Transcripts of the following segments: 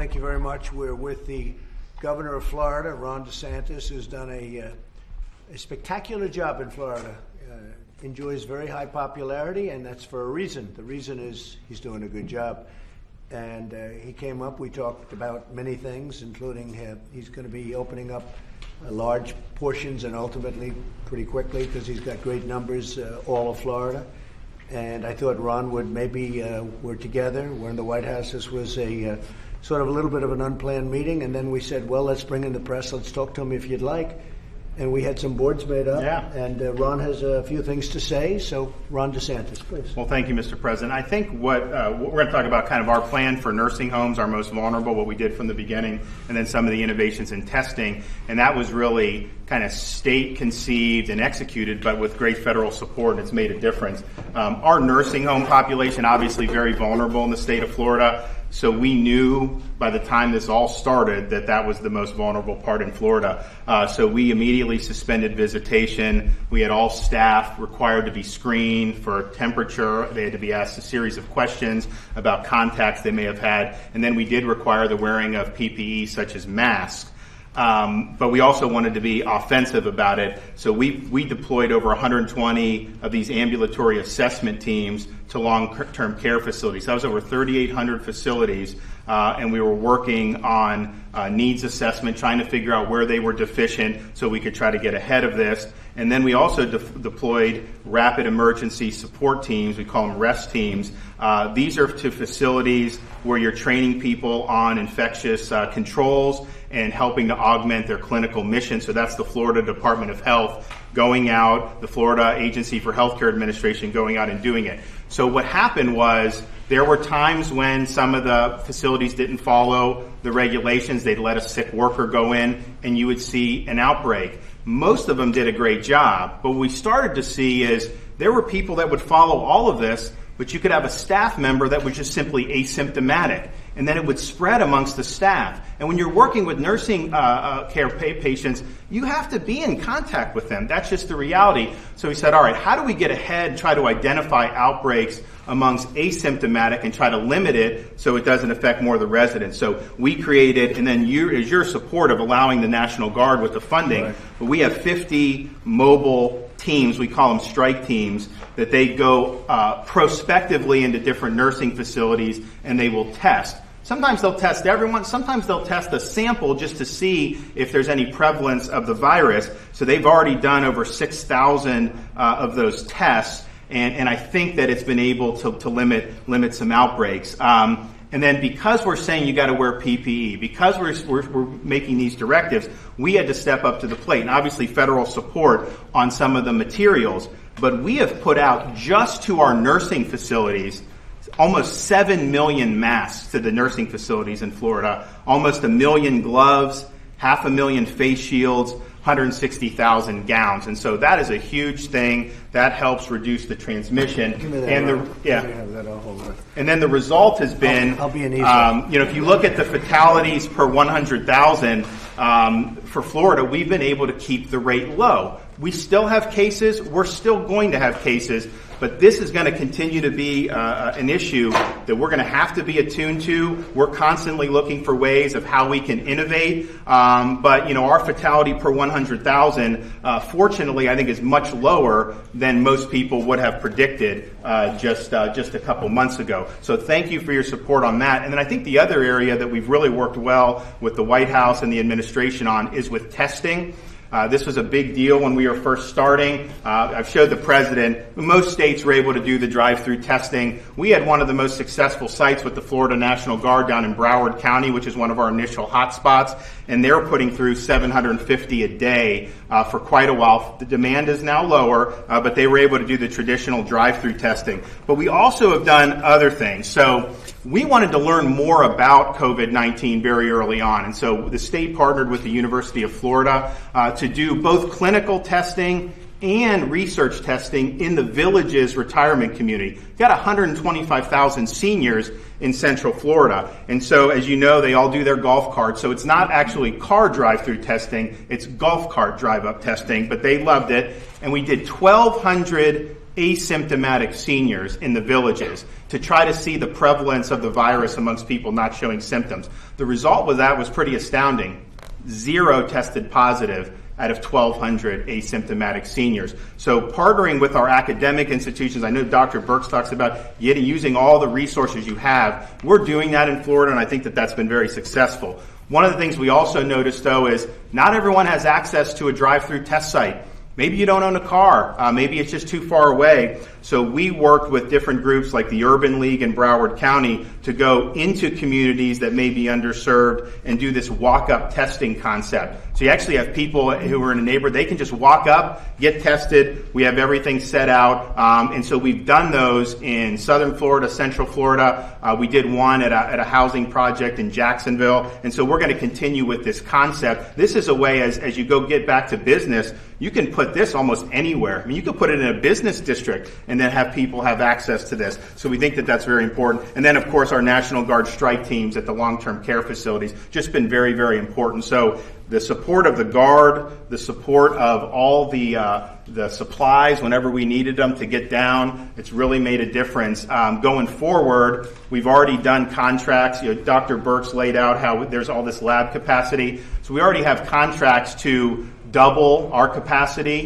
thank you very much. We're with the governor of Florida, Ron DeSantis, who's done a spectacular job in Florida. Enjoys very high popularity, and that's for a reason. The reason is he's doing a good job. And he came up, we talked about many things, including he's going to be opening up large portions and ultimately pretty quickly, because he's got great numbers, all of Florida. And I thought Ron would maybe, we're together, we're in the White House. This was a sort of a little bit of an unplanned meeting, and then we said, well, let's bring in the press, let's talk to him if you'd like. And we had some boards made up, and Ron has a few things to say. So, Ron DeSantis, please. Well, thank you, Mr. President. I think what we're going to talk about kind of our plan for nursing homes, our most vulnerable, what we did from the beginning, and then some of the innovations in testing. And that was really kind of state-conceived and executed, but with great federal support, and it's made a difference. Our nursing home population, obviously very vulnerable in the state of Florida. So we knew by the time this all started that that was the most vulnerable part in Florida. So we immediately suspended visitation. We had all staff required to be screened for temperature. They had to be asked a series of questions about contacts they may have had. And then we did require the wearing of PPE such as masks. But we also wanted to be offensive about it. So we deployed over 120 of these ambulatory assessment teams to long-term care facilities. That was over 3,800 facilities, and we were working on needs assessment, trying to figure out where they were deficient so we could try to get ahead of this. And then we also deployed rapid emergency support teams. We call them REST teams. These are to facilities where you're training people on infectious controls and helping to augment their clinical mission. So that's the Florida Department of Health going out, the Florida Agency for Healthcare Administration going out and doing it. So what happened was there were times when some of the facilities didn't follow the regulations. They'd let a sick worker go in and you would see an outbreak. Most of them did a great job, but what we started to see is there were people that would follow all of this, but you could have a staff member that was just simply asymptomatic, and then it would spread amongst the staff. And when you're working with nursing care patients, you have to be in contact with them. That's just the reality. So we said, all right, how do we get ahead and try to identify outbreaks amongst asymptomatic and try to limit it so it doesn't affect more of the residents? So we created, and then is your support of allowing the National Guard with the funding, right. But we have 50 mobile teams, we call them strike teams, that they go prospectively into different nursing facilities and they will test. Sometimes they'll test everyone. Sometimes they'll test a sample just to see if there's any prevalence of the virus. So they've already done over 6,000 of those tests, and I think that it's been able to limit some outbreaks. And then because we're saying you got to wear PPE, because we're making these directives, we had to step up to the plate. And obviously federal support on some of the materials. But we have put out just to our nursing facilities almost 7 million masks to the nursing facilities in Florida, almost 1 million gloves, 500,000 face shields, 160,000 gowns. And so that is a huge thing. That helps reduce the transmission. And then the result has been, if you look at the fatalities per 100,000 for Florida, we've been able to keep the rate low. We still have cases. We're still going to have cases. But this is going to continue to be an issue that we're going to have to be attuned to. We're constantly looking for ways of how we can innovate. But our fatality per 100,000, fortunately, I think is much lower than most people would have predicted just a couple months ago. So thank you for your support on that. And then I think the other area that we've really worked well with the White House and the administration on is with testing. This was a big deal when we were first starting. I've showed the president, most states were able to do the drive-through testing. We had one of the most successful sites with the Florida National Guard down in Broward County, which is one of our initial hotspots, and they're putting through 750 a day for quite a while. The demand is now lower, but they were able to do the traditional drive-through testing. But we also have done other things. So we wanted to learn more about COVID-19 very early on, and so the state partnered with the University of Florida to do both clinical testing and research testing in the Villages retirement community. We've got 125,000 seniors in Central Florida. And so, as you know, they all do their golf carts. So it's not actually car drive-through testing, it's golf cart drive-up testing, but they loved it. And we did 1,200 asymptomatic seniors in the villages to try to see the prevalence of the virus amongst people not showing symptoms. The result of that was pretty astounding. 0 tested positive out of 1,200 asymptomatic seniors. So partnering with our academic institutions, I know Dr. Birx talks about using all the resources you have. We're doing that in Florida, and I think that that's been very successful. One of the things we also noticed, though, is not everyone has access to a drive-through test site. Maybe you don't own a car. Maybe it's just too far away. So we worked with different groups like the Urban League in Broward County to go into communities that may be underserved and do this walk-up testing concept. So you actually have people who are in a neighborhood, they can just walk up, get tested. We have everything set out. And so we've done those in Southern Florida, Central Florida. We did one at a housing project in Jacksonville. And so we're going to continue with this concept. This is a way, as you go get back to business, you can put this almost anywhere. I mean, you could put it in a business district and then have people have access to this. So we think that that's very important. And then, of course, our National Guard strike teams at the long-term care facilities, just been very, very important. So the support of the Guard, the support of all the supplies whenever we needed them to get down, it's really made a difference. Going forward, we've already done contracts. Dr. Birx laid out how there's all this lab capacity. So we already have contracts to double our capacity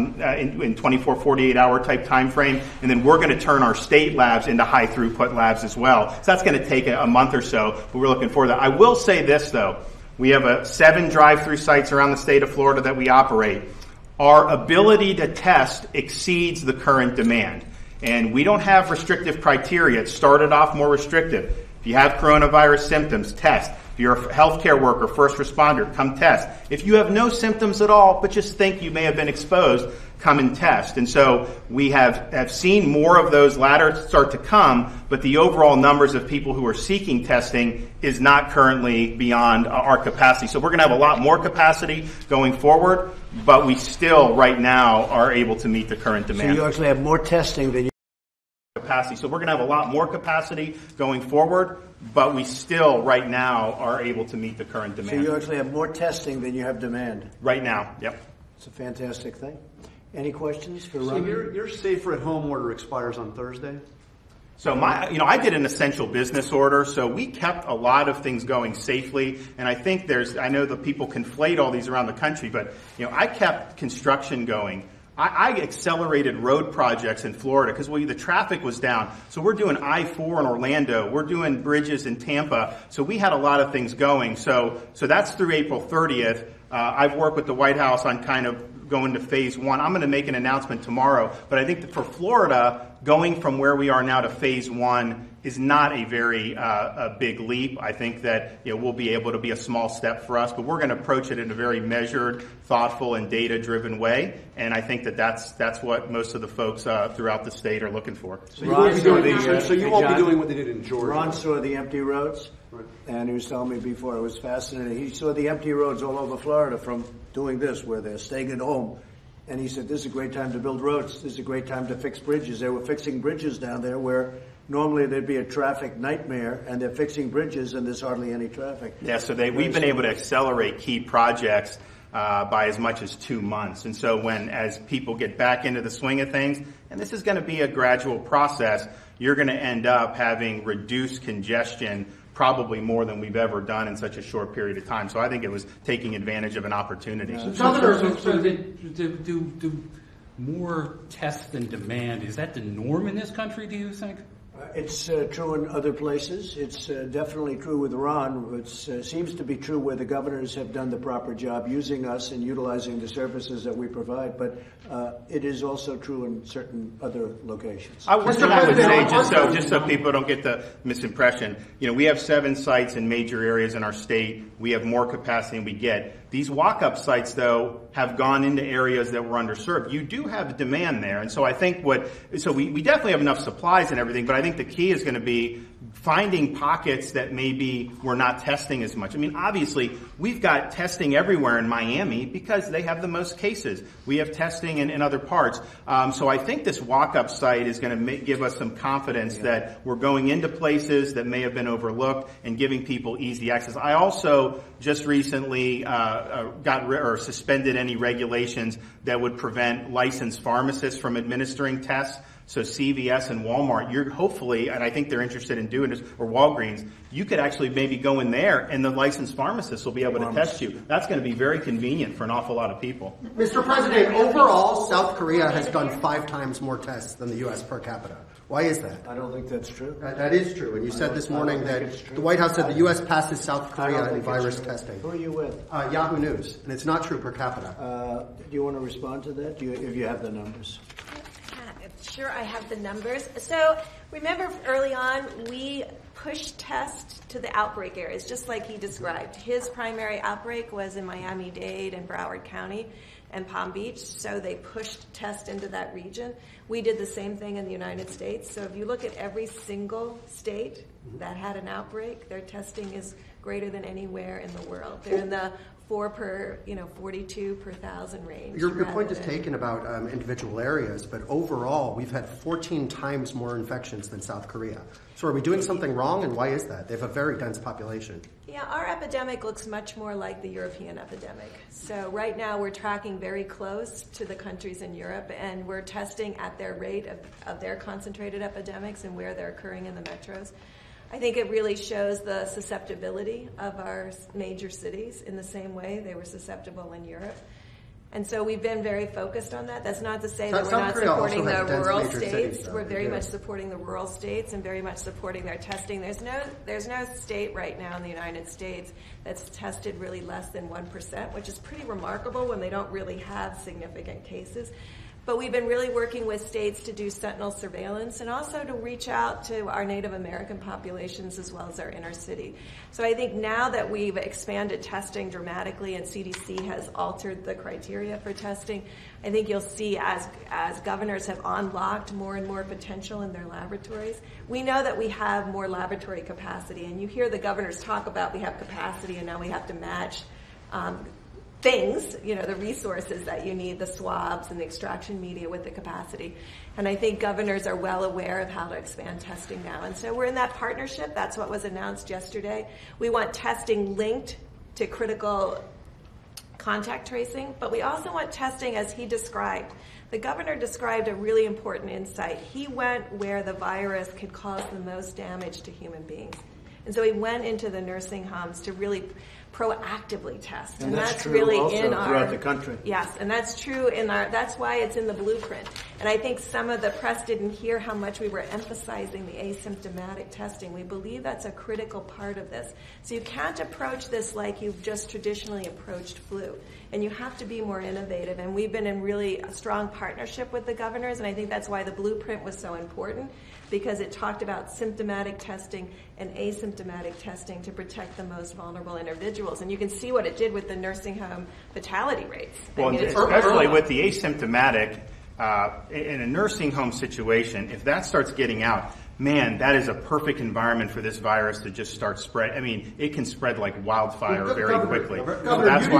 in 24, 48-hour type time frame. And then we're going to turn our state labs into high throughput labs as well. So that's going to take a month or so, but we're looking forward to that. I will say this, though. We have 7 drive-through sites around the state of Florida that we operate. Our ability to test exceeds the current demand. And we don't have restrictive criteria. It started off more restrictive. If you have coronavirus symptoms, test. If you're a healthcare worker, first responder, come test. If you have no symptoms at all, but just think you may have been exposed, come and test. And so we have seen more of those latter start to come, but the overall numbers of people who are seeking testing is not currently beyond our capacity. So we're going to have a lot more capacity going forward, but we still right now are able to meet the current demand. So you actually have more testing than you capacity. So we're going to have a lot more capacity going forward, but we still right now are able to meet the current demand. So you actually have more testing than you have demand. Right now, yep. It's a fantastic thing. Any questions for Ron? So your safer at home order expires on Thursday? So I did an essential business order, so we kept a lot of things going safely. And I think I know that people conflate all these around the country, but I kept construction going. I accelerated road projects in Florida because the traffic was down. So we're doing I-4 in Orlando. We're doing bridges in Tampa. So we had a lot of things going. So that's through April 30th. I've worked with the White House on kind of going to phase 1. I'm going to make an announcement tomorrow. But I think that for Florida, going from where we are now to phase 1 is not a very a big leap. I think that we'll be able to be a small step for us, but we're going to approach it in a very measured, thoughtful, and data-driven way. And I think that that's what most of the folks throughout the state are looking for. So you won't be doing what they did in Georgia. Ron saw the empty roads, right, and he was telling me before, it was fascinating. He saw the empty roads all over Florida from doing this, where they're staying at home. And he said, this is a great time to build roads. This is a great time to fix bridges. They were fixing bridges down there where normally there'd be a traffic nightmare, and they're fixing bridges, and there's hardly any traffic. Yeah, so we've been able to accelerate key projects by as much as 2 months. And so as people get back into the swing of things, and this is going to be a gradual process, you're going to end up having reduced congestion probably more than we've ever done in such a short period of time. So I think it was taking advantage of an opportunity. So do more tests than demand, is that the norm in this country, do you think? It's true in other places. It's definitely true with Ron. It seems to be true where the governors have done the proper job using us and utilizing the services that we provide. But it is also true in certain other locations. I would say, just so people don't get the misimpression, we have 7 sites in major areas in our state. We have more capacity than we get. These walk-up sites, though, have gone into areas that were underserved. You do have demand there. And so I think we definitely have enough supplies and everything, but I think the key is going to be finding pockets that maybe we're not testing as much. I mean, obviously, we've got testing everywhere in Miami because they have the most cases. We have testing in other parts. So I think this walk-up site is going to give us some confidence that we're going into places that may have been overlooked and giving people easy access. I also just recently suspended any regulations that would prevent licensed pharmacists from administering tests. So CVS and Walmart, you're hopefully, and I think they're interested in doing this, or Walgreens, you could actually maybe go in there and the licensed pharmacist will be able to test you. That's going to be very convenient for an awful lot of people. Mr. President, overall, South Korea has done 5 times more tests than the U.S. per capita. Why is that? I don't think that's true. That is true. And you said this morning that the White House said the U.S. passes South Korea in virus testing. Who are you with? Yahoo News. And it's not true per capita. Do you want to respond to that? If you have the numbers. Sure, I have the numbers. So remember early on, we pushed tests to the outbreak areas, just like he described. His primary outbreak was in Miami-Dade and Broward County and Palm Beach, so they pushed tests into that region. We did the same thing in the United States. So if you look at every single state that had an outbreak, their testing is greater than anywhere in the world. They're in the 42 per thousand range. Your point is taken about individual areas, but overall, we've had 14 times more infections than South Korea. So are we doing something wrong, and why is that? They have a very dense population. Yeah, our epidemic looks much more like the European epidemic. So right now we're tracking very close to the countries in Europe, and we're testing at their rate of their concentrated epidemics and where they're occurring in the metros. I think it really shows the susceptibility of our major cities in the same way they were susceptible in Europe. And so we've been very focused on that. That's not to say that we're not supporting the rural states. We're very much supporting the rural states and very much supporting their testing. There's no state right now in the United States that's tested really less than 1%, which is pretty remarkable when they don't really have significant cases. But we've been really working with states to do sentinel surveillance and also to reach out to our Native American populations as well as our inner city. So I think now that we've expanded testing dramatically and CDC has altered the criteria for testing, I think you'll see as governors have unlocked more and more potential in their laboratories. We know that we have more laboratory capacity, and you hear the governors talk about we have capacity and now we have to match things, the resources that you need, the swabs and the extraction media with the capacity. And I think governors are well aware of how to expand testing now. And so we're in that partnership. That's what was announced yesterday. We want testing linked to critical contact tracing, but we also want testing as he described. The governor described a really important insight. He went where the virus could cause the most damage to human beings. And so he went into the nursing homes to really proactively test. And that's true really also in throughout the country. Yes, and that's true that's why it's in the blueprint. And I think some of the press didn't hear how much we were emphasizing the asymptomatic testing. We believe that's a critical part of this. So you can't approach this like you've just traditionally approached flu. And you have to be more innovative. And we've been in really a strong partnership with the governors, and I think that's why the blueprint was so important, because it talked about symptomatic testing and asymptomatic testing to protect the most vulnerable individuals. And you can see what it did with the nursing home fatality rates. Well, especially with the asymptomatic, in a nursing home situation, if that starts getting out, man, that is a perfect environment for this virus to just start spread. I mean, it can spread like wildfire very quickly. That's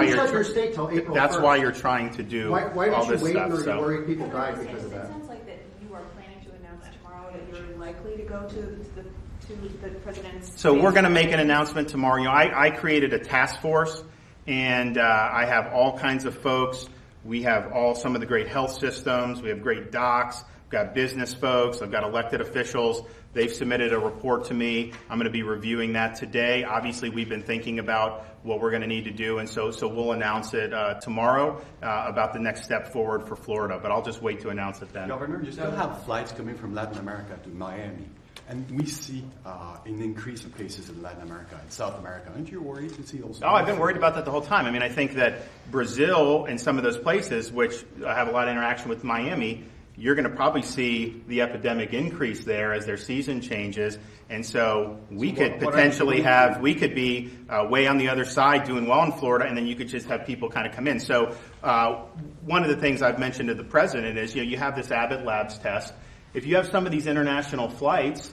why you're trying to do all this stuff. Why you worried people died because of that? It sounds like that you are planning to announce tomorrow that you're likely to go to the president's. So we're going to make an announcement tomorrow. I created a task force, and I have all kinds of folks. We have some of the great health systems. We have great docs. I've got business folks. I've got elected officials. They've submitted a report to me. I'm going to be reviewing that today. Obviously, we've been thinking about what we're going to need to do, and so we'll announce it tomorrow about the next step forward for Florida. But I'll just wait to announce it then. Governor, you still have flights coming from Latin America to Miami, and we see an increase of cases in Latin America and South America. Aren't you worried to see also? Oh, I've been worried about that the whole time. I mean, I think that Brazil and some of those places, which have a lot of interaction with Miami, you're going to probably see the epidemic increase there as their season changes. And so we could potentially we could be way on the other side doing well in Florida, and then you could just have people kind of come in. So one of the things I've mentioned to the president is, you have this Abbott Labs test. If you have some of these international flights,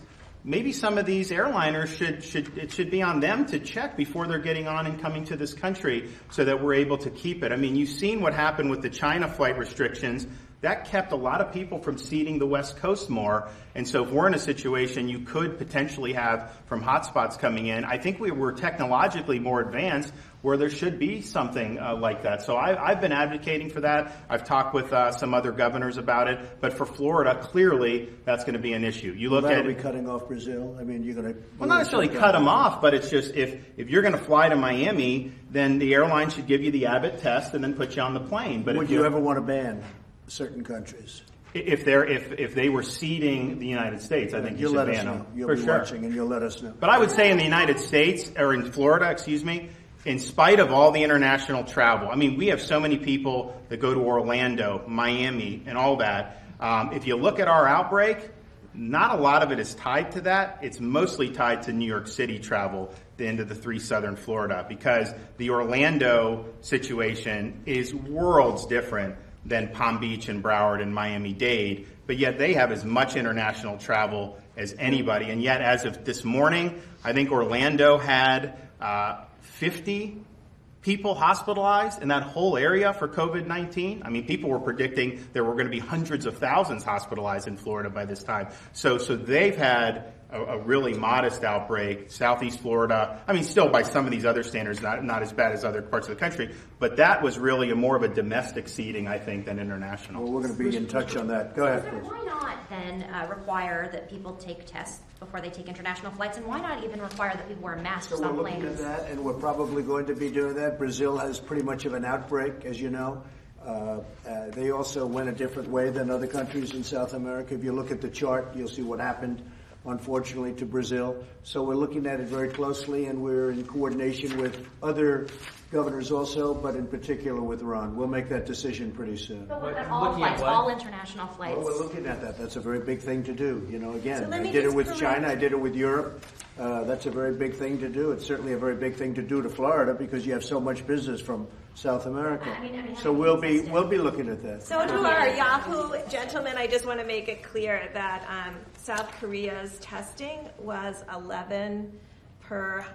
maybe some of these airliners it should be on them to check before they're getting on and coming to this country so that we're able to keep it. I mean, you've seen what happened with the China flight restrictions. That kept a lot of people from seeding the West Coast more. And so if we're in a situation you could potentially have from hotspots coming in, I think we're technologically more advanced where there should be something like that. So I've been advocating for that. I've talked with some other governors about it. But for Florida, clearly, that's going to be an issue. You look at be cutting off Brazil. I mean, you're going to... Well, not necessarily cut them off, but it's just if you're going to fly to Miami, then the airline should give you the Abbott test and then put you on the plane. But would you ever want to ban certain countries? If they were seeding the United States, I think you should ban them. You'll be watching and you'll let us know. But I would say in the United States, or in Florida, in spite of all the international travel, I mean, we have so many people that go to Orlando, Miami, and all that. If you look at our outbreak, not a lot of it is tied to that. It's mostly tied to New York City travel into the 3 southern Florida, because the Orlando situation is worlds different than Palm Beach and Broward and Miami-Dade, but yet they have as much international travel as anybody. And yet, as of this morning, I think Orlando had 50 people hospitalized in that whole area for COVID-19. I mean, people were predicting there were going to be hundreds of thousands hospitalized in Florida by this time. So they've had a really modest outbreak. Southeast Florida, I mean, still by some of these other standards, not as bad as other parts of the country, but that was really more of a domestic seeding, I think, than international. Well, we're going to be in touch on that. Go ahead, please. Why not then require that people take tests before they take international flights, and why not even require that people wear masks on planes? So we're looking at that, and we're probably going to be doing that. Brazil has pretty much of an outbreak, as you know. They also went a different way than other countries in South America. If you look at the chart, you'll see what happened, unfortunately, to Brazil. So we're looking at it very closely, and we're in coordination with other governors also, but in particular with Ron. We'll make that decision pretty soon. But what about all flights, all international flights? Well, we're looking at that. That's a very big thing to do. You know, again, So I did it with China. I did it with Europe. That's a very big thing to do. It's certainly a very big thing to do to Florida because you have so much business from South America. So we'll be looking at that. So to our Yahoo gentlemen, I just want to make it clear that South Korea's testing was 11 per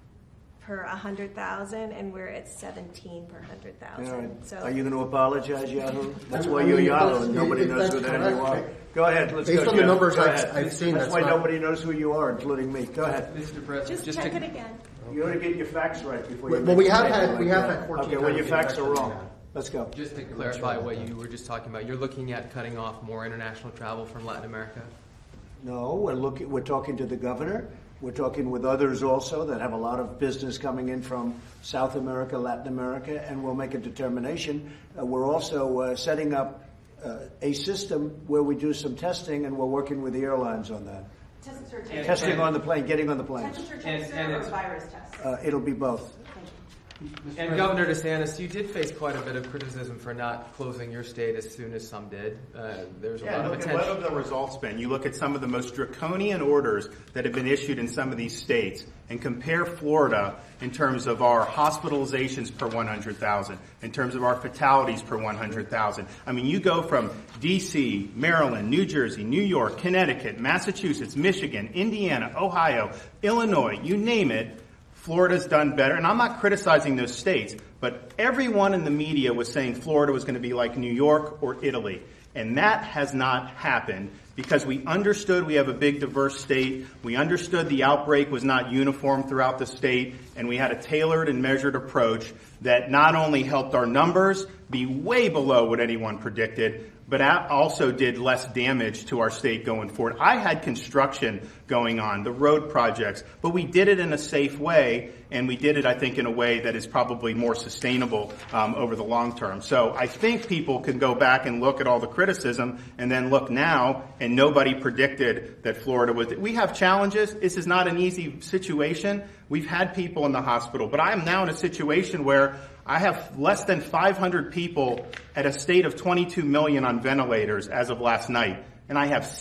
100,000, and we're at 17 per 100,000. So are you going to apologize, Yahoo? That's why you're Yahoo, and nobody knows who the hell you are. Go ahead. Let's Based go. on the numbers I've seen, that's why nobody knows who you are, including me. Go ahead. Mr. President, just check it again. You ought to get your facts right before you. Well, we have had 14. Okay, well, your facts are wrong. Let's go. just to clarify what you were just talking about, you're looking at cutting off more international travel from Latin America? No, we're talking to the governor. We're talking with others also that have a lot of business coming in from South America, Latin America, and we'll make a determination. We're also setting up a system where we do some testing, and we're working with the airlines on that. Testing on the plane, getting on the planes. Temperature or virus tests? It'll be both. And Governor DeSantis, you did face quite a bit of criticism for not closing your state as soon as some did. There's a lot of attention. What have the results been? You look at some of the most draconian orders that have been issued in some of these states and compare Florida in terms of our hospitalizations per 100,000, in terms of our fatalities per 100,000. I mean, you go from D.C., Maryland, New Jersey, New York, Connecticut, Massachusetts, Michigan, Indiana, Ohio, Illinois, you name it. Florida's done better, and I'm not criticizing those states, but everyone in the media was saying Florida was going to be like New York or Italy, and that has not happened because we understood we have a big diverse state, we understood the outbreak was not uniform throughout the state, and we had a tailored and measured approach that not only helped our numbers be way below what anyone predicted, but also did less damage to our state going forward. I had construction going on, the road projects, but we did it in a safe way, and we did it, I think, in a way that is probably more sustainable over the long term. So I think people can go back and look at all the criticism and then look now, and nobody predicted that Florida was. We have challenges. This is not an easy situation. We've had people in the hospital, but I am now in a situation where I have less than 500 people at a state of 22 million on ventilators as of last night, and I have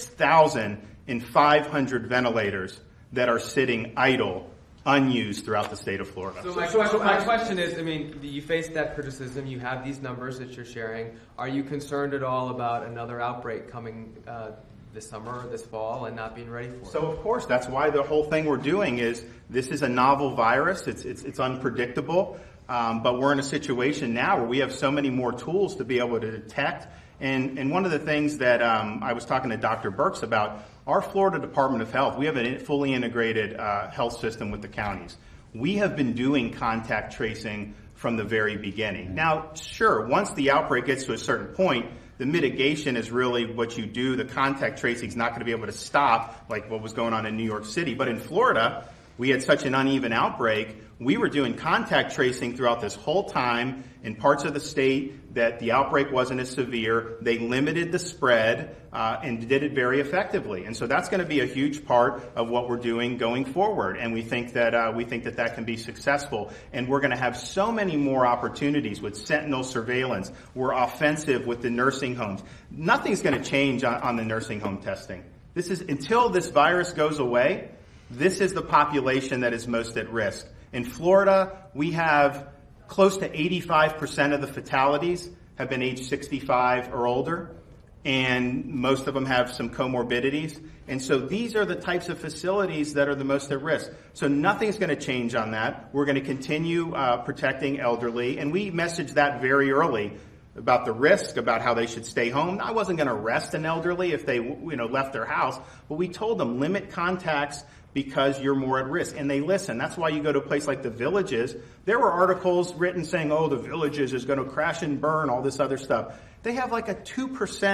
6,500 ventilators that are sitting idle, unused throughout the state of Florida. So my question is, I mean, you face that criticism, you have these numbers that you're sharing. Are you concerned at all about another outbreak coming this summer, this fall, and not being ready for it. So of course, that's why the whole thing we're doing is this is a novel virus. It's unpredictable, but we're in a situation now where we have so many more tools to be able to detect. And one of the things that I was talking to Dr. Birx about, our Florida Department of Health, we have a fully integrated health system with the counties. We have been doing contact tracing from the very beginning. Now, sure, once the outbreak gets to a certain point, the mitigation is really what you do. The contact tracing is not going to be able to stop like what was going on in New York City. But in Florida, we had such an uneven outbreak. We were doing contact tracing throughout this whole time in parts of the state that the outbreak wasn't as severe. They limited the spread and did it very effectively. And so that's going to be a huge part of what we're doing going forward. And we think that that can be successful. And we're going to have so many more opportunities with sentinel surveillance. We're offensive with the nursing homes. Nothing's going to change on the nursing home testing. This is until this virus goes away. This is the population that is most at risk. In Florida, we have close to 85% of the fatalities have been age 65 or older, and most of them have some comorbidities. And so these are the types of facilities that are the most at risk. So nothing's going to change on that. We're going to continue protecting elderly, and we messaged that very early about the risk, about how they should stay home. I wasn't going to arrest an elderly if they left their house, but we told them limit contacts because you're more at risk. And they listen. That's why you go to a place like the Villages. There were articles written saying, the Villages is going to crash and burn, all this other stuff. They have like a 2%,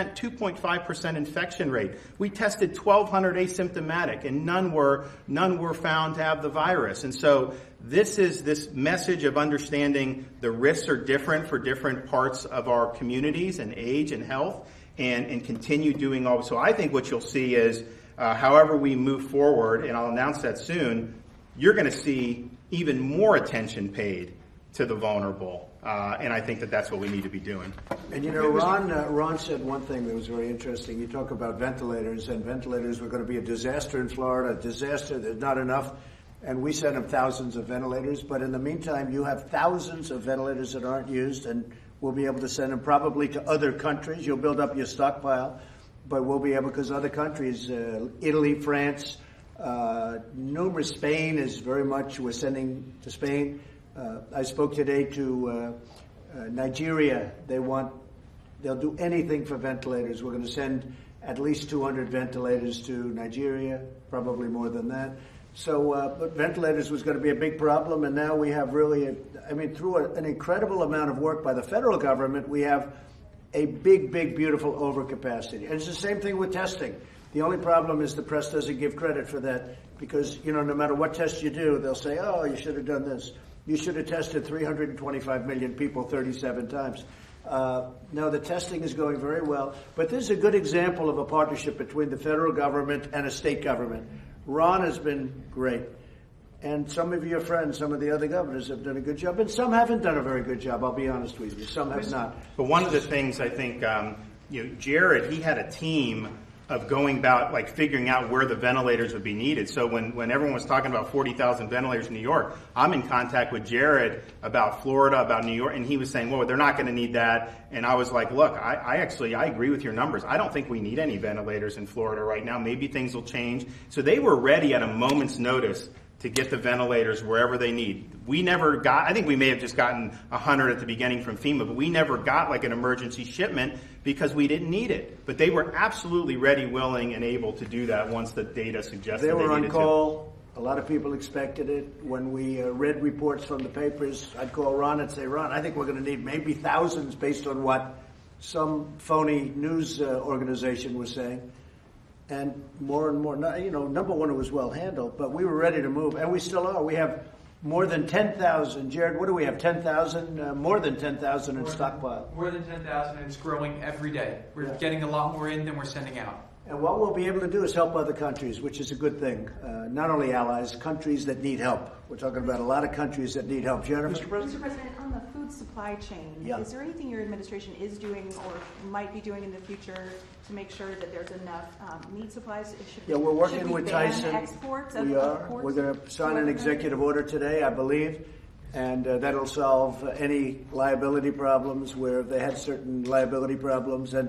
2.5% infection rate. We tested 1,200 asymptomatic, and none were found to have the virus. And so this message of understanding the risks are different for different parts of our communities and age and health, and continue doing all. So I think what you'll see is, however we move forward, and I'll announce that soon, you're going to see even more attention paid to the vulnerable. And I think that's what we need to be doing. And Ron said one thing that was very interesting. You talk about ventilators, and ventilators were going to be a disaster in Florida, a disaster, there's not enough. And we sent them thousands of ventilators. But in the meantime, you have thousands of ventilators that aren't used, and we'll be able to send them probably to other countries. You'll build up your stockpile. But we'll be able, because other countries, Italy, France, numerous, Spain is very much, we're sending to Spain. I spoke today to Nigeria. They'll do anything for ventilators. We're going to send at least 200 ventilators to Nigeria, probably more than that. So, but ventilators was going to be a big problem, and now we have really, through an incredible amount of work by the federal government, we have a big, beautiful overcapacity. And it's the same thing with testing. The only problem is the press doesn't give credit for that because, no matter what test you do, they'll say, you should have done this. You should have tested 325 million people 37 times. Now, the testing is going very well. But this is a good example of a partnership between the federal government and a state government. Ron has been great. And some of your friends, some of the other governors have done a good job, and some haven't done a very good job, I'll be honest with you. Some have not. But one of the things I think, Jared, he had a team of going about, figuring out where the ventilators would be needed. So when everyone was talking about 40,000 ventilators in New York, I'm in contact with Jared about Florida, about New York, and he was saying, they're not going to need that. And I was like, look, I agree with your numbers. I don't think we need any ventilators in Florida right now. Maybe things will change. So they were ready at a moment's notice to get the ventilators wherever they need. We never got, I think we may have just gotten 100 at the beginning from FEMA, but we never got an emergency shipment because we didn't need it. But they were absolutely ready, willing, and able to do that once the data suggested they were needed on call. A lot of people expected it. When we read reports from the papers, I'd call Ron and say, Ron, I think we're going to need maybe thousands based on what some phony news organization was saying. And more, number one, it was well handled, but we were ready to move, and we still are. We have more than 10,000. Jared, what do we have, 10,000? More than 10,000 in stockpile. More than 10,000, and it's growing every day. We're getting a lot more in than we're sending out. And what we'll be able to do is help other countries, which is a good thing. Not only allies, countries that need help. We're talking about a lot of countries that need help. Jennifer? Mr. President, on the food supply chain, is there anything your administration is doing or might be doing in the future to make sure that there's enough meat supplies? We're working with Tyson. Exports we are. We're going to sign an executive order today, I believe, and that'll solve any liability problems where they had certain liability problems. And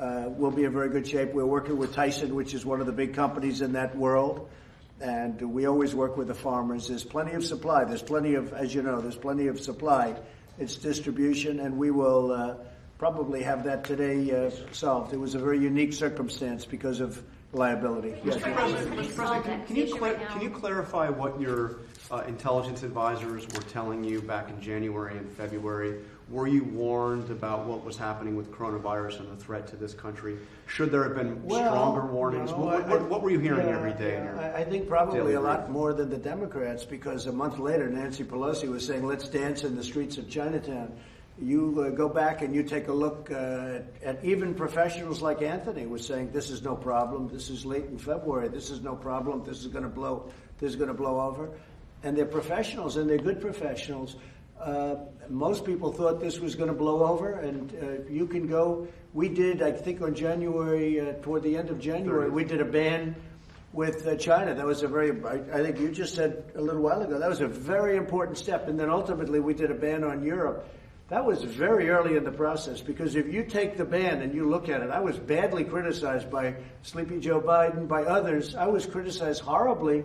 we'll be in very good shape. We're working with Tyson, which is one of the big companies in that world, and we always work with the farmers. There's plenty of supply. There's plenty of, as you know, there's plenty of supply. It's distribution, and we will probably have that today solved. It was a very unique circumstance because of liability. Mr. President, can you clarify what your intelligence advisors were telling you back in January and February? Were you warned about what was happening with coronavirus and the threat to this country? Should there have been stronger warnings? No, what were you hearing every day? I think probably a lot more than the Democrats, because a month later Nancy Pelosi was saying, let's dance in the streets of Chinatown. You go back and you take a look at even professionals like Anthony was saying, this is no problem. This is late in February. This is no problem. This is going to blow. This is going to blow over. And they're professionals, and they're good professionals. Most people thought this was going to blow over, and you can go. We did, I think, on January, toward the end of January, we did a ban with China. That was a very, I think you just said a little while ago, that was a very important step. And then ultimately we did a ban on Europe. That was very early in the process, because if you take the ban and you look at it, I was badly criticized by Sleepy Joe Biden, by others. I was criticized horribly.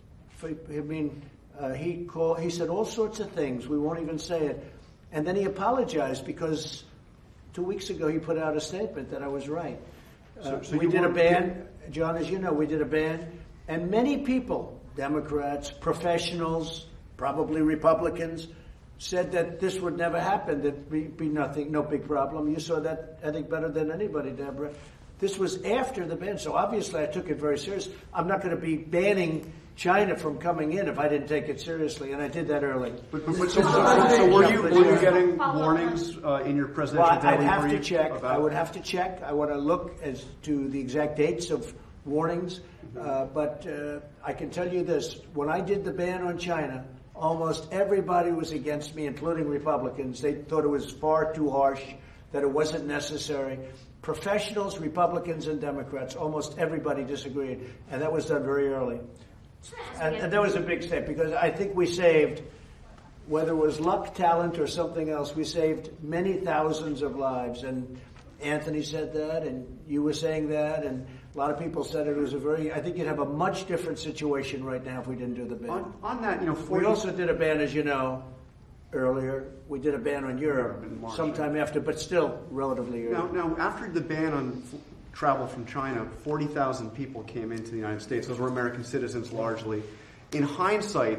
He said all sorts of things. We won't even say it. And then he apologized, because 2 weeks ago he put out a statement that I was right. We did a ban, John, as you know, we did a ban. And many people, Democrats, professionals, probably Republicans, said that this would never happen, that be nothing, no big problem. You saw that, I think, better than anybody, Deborah. This was after the ban, so obviously I took it very serious. I'm not going to be banning China from coming in if I didn't take it seriously, and I did that early. So were you getting warnings in your presidential daily brief? I'd have to check. I would have to check. I want to look as to the exact dates of warnings. But I can tell you this. When I did the ban on China, almost everybody was against me, including Republicans. They thought it was far too harsh, that it wasn't necessary. Professionals, Republicans, and Democrats, almost everybody disagreed. And that was done very early. And that was a big step, because I think we saved, whether it was luck, talent, or something else, we saved many thousands of lives. And Anthony said that, and you were saying that, and a lot of people said it was I think you'd have a much different situation right now if we didn't do the ban. On that, we also did a ban, as you know, earlier. We did a ban on Europe sometime after, but still relatively early. Now, after the ban on travel from China, 40,000 people came into the United States. Those were American citizens largely. In hindsight,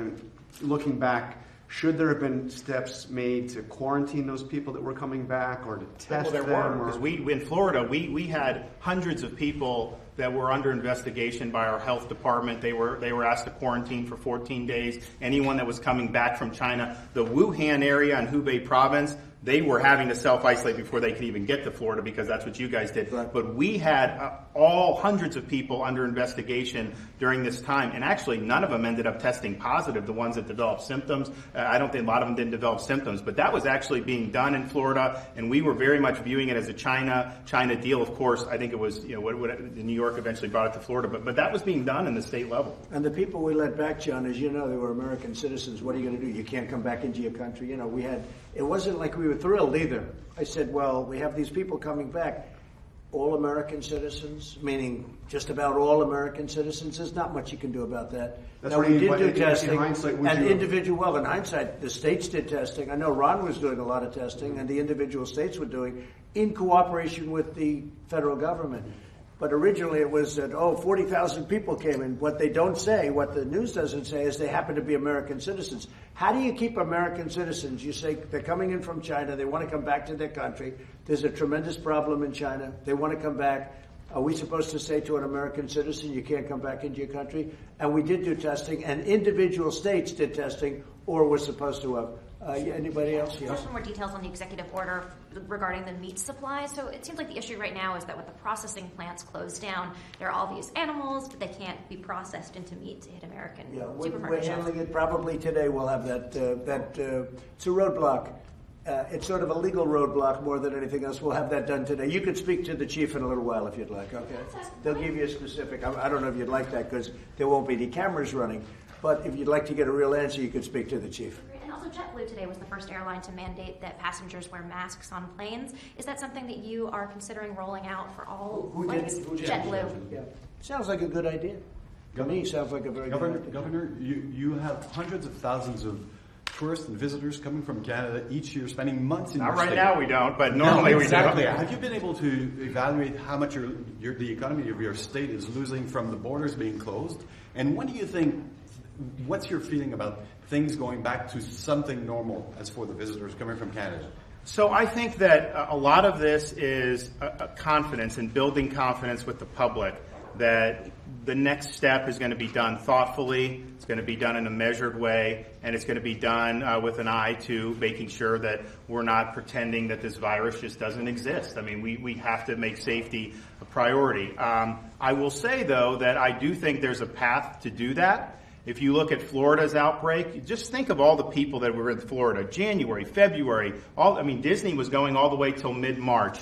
looking back, should there have been steps made to quarantine those people that were coming back, or to test them? Because in Florida, we had hundreds of people that were under investigation by our health department. They were asked to quarantine for 14 days. Anyone that was coming back from China, the Wuhan area and Hubei province, they were having to self-isolate before they could even get to Florida, because that's what you guys did. Right. But we had all hundreds of people under investigation during this time, and actually none of them ended up testing positive, the ones that developed symptoms. I don't think a lot of them didn't develop symptoms, but that was actually being done in Florida, and we were very much viewing it as a China deal. Of course, I think it was, New York eventually brought it to Florida, but that was being done in the state level. And the people we let back, John, as you know, they were American citizens. What are you going to do? You can't come back into your country. It wasn't like we were thrilled either. I said, well, we have these people coming back, all American citizens, meaning just about all American citizens. There's not much you can do about that. That's now, we did do testing, in hindsight, in hindsight, the states did testing. I know Ron was doing a lot of testing, and the individual states were doing, in cooperation with the federal government. But originally it was that, 40,000 people came in. What they don't say, what the news doesn't say, is they happen to be American citizens. How do you keep American citizens? You say they're coming in from China. They want to come back to their country. There's a tremendous problem in China. They want to come back. Are we supposed to say to an American citizen, you can't come back into your country? And we did do testing, and individual states did testing, or were supposed to have. Anybody else? Yes. Some more details on the executive order regarding the meat supply. So it seems like the issue right now is that with the processing plants closed down, there are all these animals, but they can't be processed into meat to hit American supermarket we're handling it probably today. We'll have that. It's a roadblock. It's sort of a legal roadblock more than anything else. We'll have that done today. You can speak to the chief in a little while if you'd like. Okay. They'll give you a specific. I don't know if you'd like that, because there won't be any cameras running. But if you'd like to get a real answer, you could speak to the chief. And also JetBlue today was the first airline to mandate that passengers wear masks on planes. Is that something that you are considering rolling out for all flights? JetBlue. Yeah. Sounds like a good idea. To me, sounds like a very good idea. Governor, you have hundreds of thousands of tourists and visitors coming from Canada each year, spending months in your state. Not right now we don't, but normally exactly. we do. Have you been able to evaluate how much the economy of your state is losing from the borders being closed? And when do you think, what's your feeling about things going back to something normal as for the visitors coming from Canada? So I think that a lot of this is a confidence and building confidence with the public that the next step is going to be done thoughtfully, it's going to be done in a measured way, and it's going to be done with an eye to making sure that we're not pretending that this virus just doesn't exist. I mean, we have to make safety a priority. I will say, though, that I do think there's a path to do that. If you look at Florida's outbreak, just think of all the people that were in Florida, January, February, Disney was going all the way till mid-March.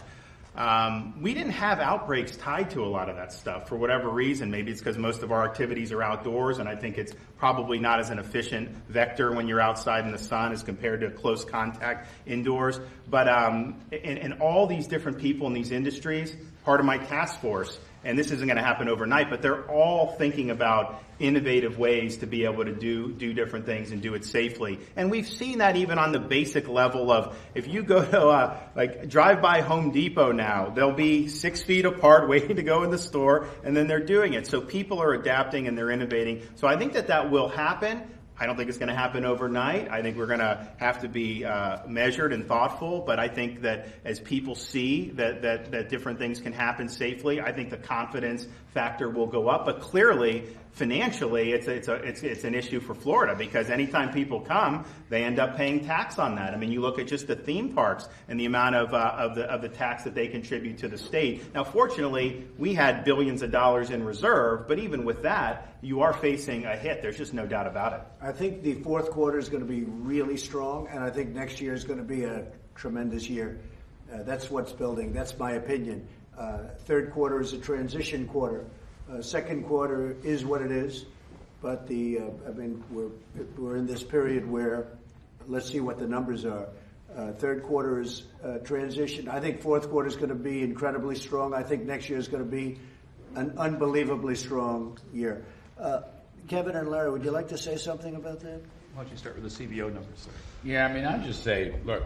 We didn't have outbreaks tied to a lot of that stuff for whatever reason. Maybe it's because most of our activities are outdoors, and I think it's probably not as an efficient vector when you're outside in the sun as compared to close contact indoors. But and all these different people in these industries, part of my task force, and this isn't going to happen overnight, but they're all thinking about innovative ways to be able to do different things and do it safely. And we've seen that even on the basic level of, if you go to drive by Home Depot now, they'll be 6 feet apart waiting to go in the store, and then they're doing it. So people are adapting and they're innovating. So I think that will happen. I don't think it's going to happen overnight. I think we're going to have to be measured and thoughtful. But I think that as people see that different things can happen safely, I think the confidence factor will go up. But clearly, financially, it's an issue for Florida, because anytime people come, they end up paying tax on that. I mean, you look at just the theme parks and the amount of the tax that they contribute to the state. Now, fortunately, we had billions of dollars in reserve, but even with that, you are facing a hit. There's just no doubt about it. I think the fourth quarter is going to be really strong, and I think next year is going to be a tremendous year. That's what's building. That's my opinion. Third quarter is a transition quarter. Second quarter is what it is, but we're in this period where let's see what the numbers are. Third quarter is transition. I think fourth quarter is going to be incredibly strong. I think next year is going to be an unbelievably strong year. Kevin and Larry, would you like to say something about that? Why don't you start with the CBO numbers, sir? Yeah, I'd just say, look,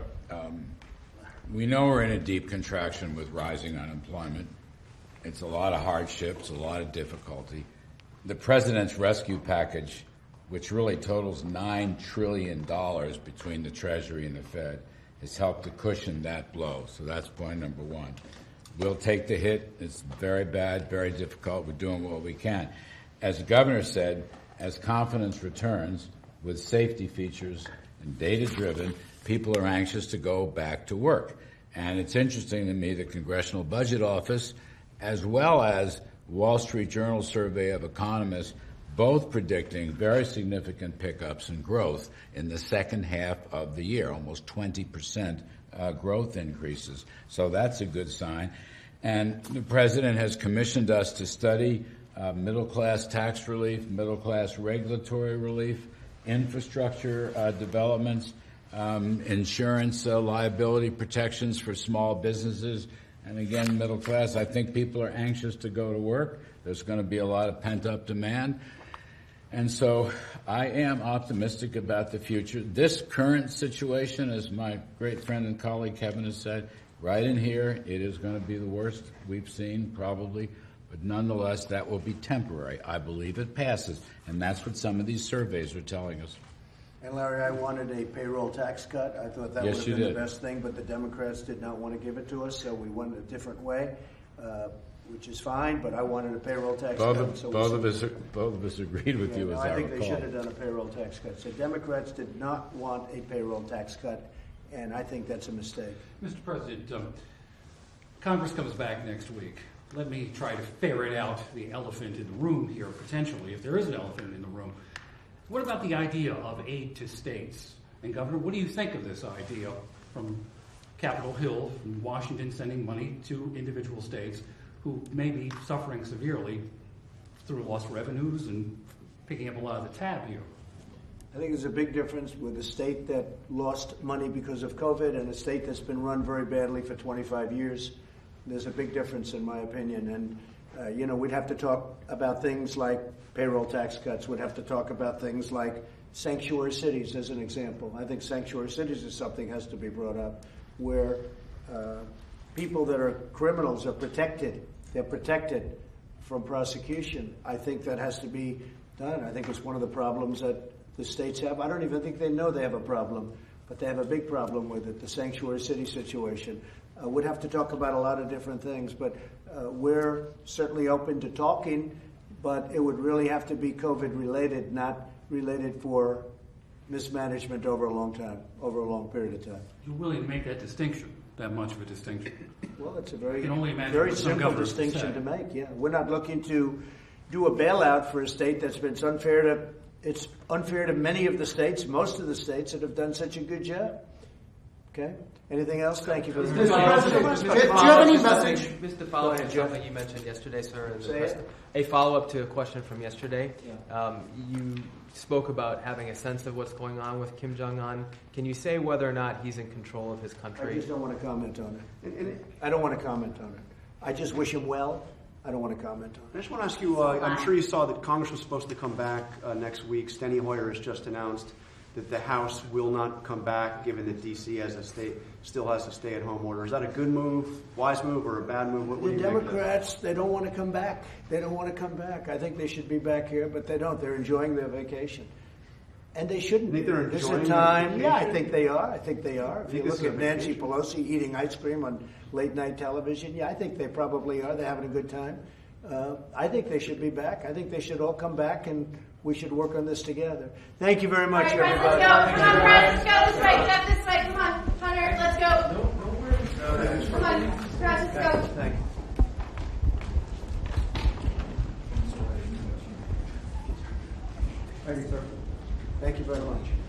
we know we're in a deep contraction with rising unemployment. It's a lot of hardships, a lot of difficulty. The president's rescue package, which really totals $9 trillion between the Treasury and the Fed, has helped to cushion that blow. So that's point number one. We'll take the hit. It's very bad, very difficult. We're doing what we can. As the governor said, as confidence returns with safety features and data-driven, people are anxious to go back to work. And it's interesting to me, the Congressional Budget Office, as well as Wall Street Journal survey of economists, both predicting very significant pickups in growth in the second half of the year, almost 20% growth increases. So that's a good sign. And the president has commissioned us to study middle-class tax relief, middle-class regulatory relief, infrastructure developments, insurance liability protections for small businesses, and again, middle class. I think people are anxious to go to work. There's going to be a lot of pent-up demand. And so I am optimistic about the future. This current situation, as my great friend and colleague Kevin has said, right in here, it is going to be the worst we've seen probably. But nonetheless, that will be temporary. I believe it passes. And that's what some of these surveys are telling us. And Larry, I wanted a payroll tax cut. I thought that would have been the best thing, but the Democrats did not want to give it to us, so we went a different way, which is fine. But I wanted a payroll tax cut. Both of us agreed with you. I think they should have done a payroll tax cut. So Democrats did not want a payroll tax cut, and I think that's a mistake. Mr. President, Congress comes back next week. Let me try to ferret out the elephant in the room here, potentially, if there is an elephant in the room. What about the idea of aid to states? And Governor, what do you think of this idea from Capitol Hill, from Washington, sending money to individual states who may be suffering severely through lost revenues and picking up a lot of the tab here. I think there's a big difference with a state that lost money because of COVID and a state that's been run very badly for 25 years. There's a big difference, in my opinion. And, we'd have to talk about things like payroll tax cuts. We'd have to talk about things like sanctuary cities, as an example. I think sanctuary cities is something that has to be brought up, where people that are criminals are protected. They're protected from prosecution. I think that has to be done. I think it's one of the problems that the states have. I don't even think they know they have a problem, but they have a big problem with it, the sanctuary city situation. We'd have to talk about a lot of different things, but we're certainly open to talking, but it would really have to be COVID-related, not related for mismanagement over a long time, over a long period of time. You're willing to make that distinction, that much of a distinction? Well, it's a very some simple distinction to make, yeah. We're not looking to do a bailout for a state that's been it's unfair to many of the states, most of the states that have done such a good job. Okay? Anything else? Thank you for the Do you have any message? Mr. Follow-up to something you mentioned yesterday, sir. Say it. A follow-up to a question from yesterday. Yeah. You spoke about having a sense of what's going on with Kim Jong-un. Can you say whether or not he's in control of his country? I just don't want to comment on it. I don't want to comment on it. I just wish him well. I don't want to comment on it. I just want to ask you, I'm sure you saw that Congress was supposed to come back next week. Steny Hoyer has just announced that the House will not come back, given that D.C. still has a stay-at-home order. Is that a good move, wise move, or a bad move? What the Democrats, they don't want to come back. They don't want to come back. I think they should be back here, but they don't. They're enjoying their vacation. And they shouldn't be. This is a time. Yeah, I think they are. I think they are. If you look at Nancy Pelosi eating ice cream on late-night television, yeah, I think they probably are. They're having a good time. I think they should be back. I think they should all come back, and we should work on this together. Thank you very much, everybody. Let's go. Come on, Press, let's go this way. Step this way. Come on, Hunter, let's go. Come on, Press, let's go. Thank you. Thank you, sir. Thank you very much.